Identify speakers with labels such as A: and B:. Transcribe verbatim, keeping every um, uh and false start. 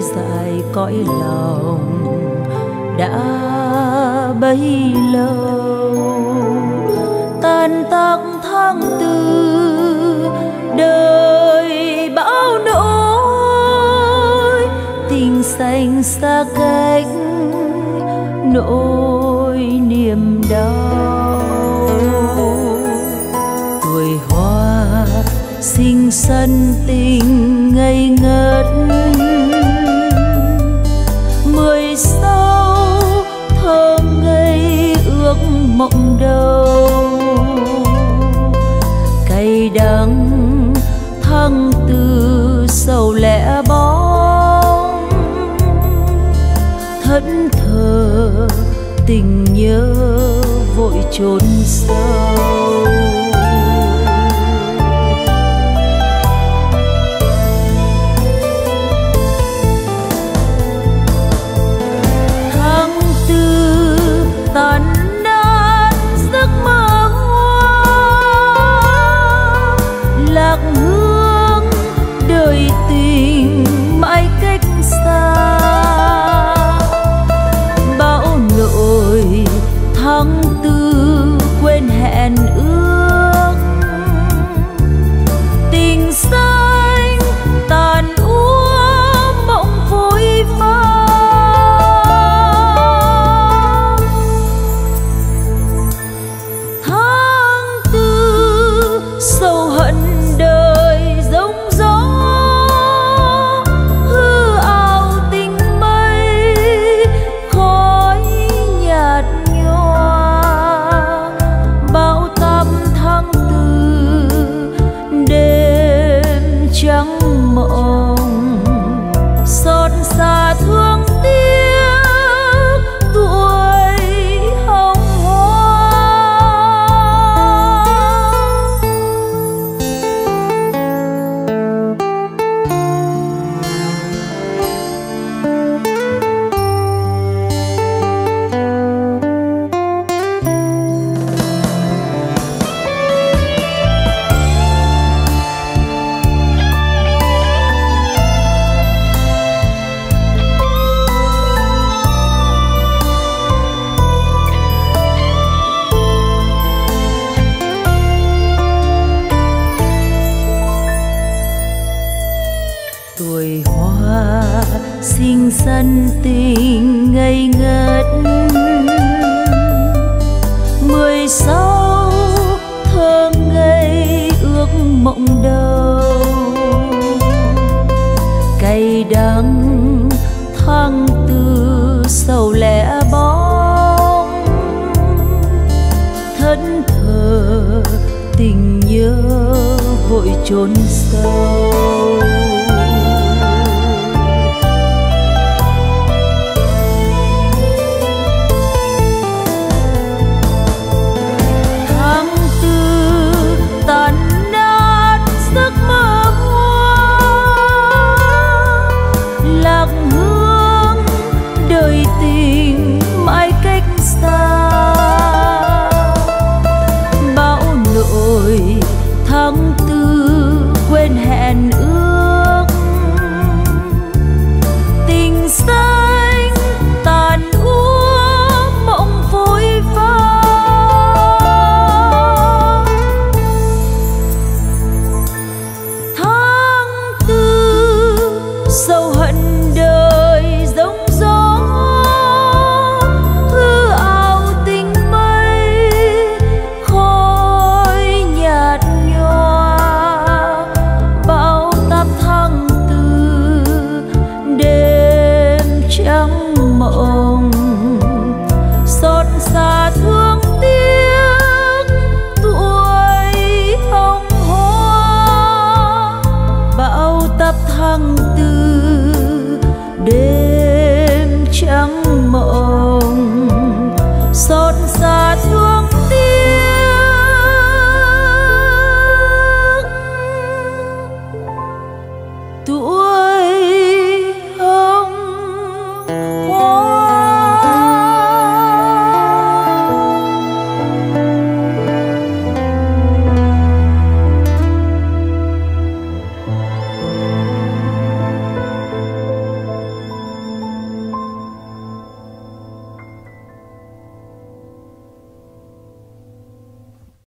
A: dài cõi lòng đã bấy lâu. Tan tác tháng tư đời bão nỗi, tình xanh xa cách nỗi niềm đau. Tuổi hoa xinh xắn tình ngây ngất, mười sau thơ ngây ước mộng đầu. Cay đắng tháng tư sầu lẻ bóng, thẫn thờ tình nhớ vội chôn sâu. Tháng tư tan nát giấc mơ hoa, lạc hương đời tình mãi cách xa. Bão nổi tháng tư quên hẹn ước, tình xanh tàn úa mộng vội vã. Tháng tư sầu hận đời giống gió, hư ảo tình mây khói nhạt nhòa. Bão táp tháng tư đêm trắng mộng, xót xa thương tiếc tuổi hồng hoa. Tuổi hoa xinh xắn tình ngây ngất, mười sáu thơ ngây ước mộng đầu. Cay đắng tháng tư sầu lẻ bóng, thẫn thờ tình nhớ vội chôn sâu. Tan nát giấc mơ hoa, lạc hương đời tình mãi cách xa. Bão nổi tháng tư quên hẹn ước, tình xanh tàn úa mộng vội vã. Sầu hận đời giống gió, hư ảo tình mây khói nhạt nhòa. Bão táp tháng tư đêm trắng mộng, xót xa thương tiếc tuổi hồng hoa. Bão táp tháng tư đêm trắng